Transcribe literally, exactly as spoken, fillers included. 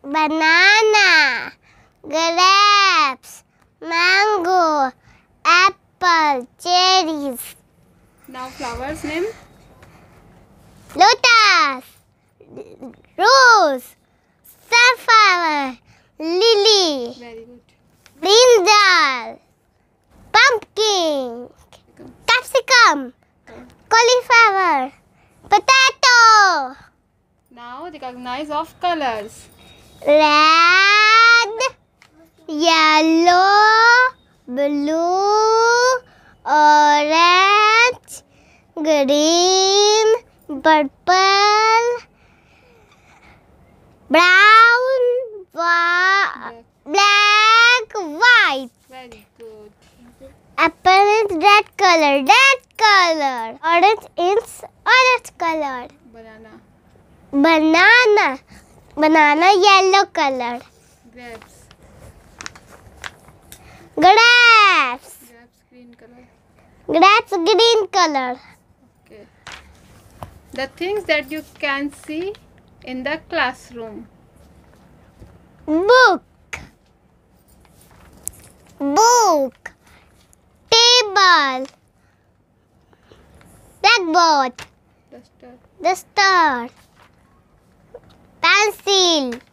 banana, grapes, mango, apple, cherries. Now flowers name. Lotus, rose, safflower, lily, Very good. brinjal, pumpkin, capsicum, cauliflower, potato. Now recognize of colors. Red, yellow, blue, orange, green, purple, brown, wa- black, white. Very good. Apple is red color, red color. Orange is orange color. Banana. Banana, banana yellow color. Grapes. Grapes, Grapes green color. grapes green color. Okay. The things that you can see in the classroom. Book, book, table, blackboard, Duster. duster, pencil,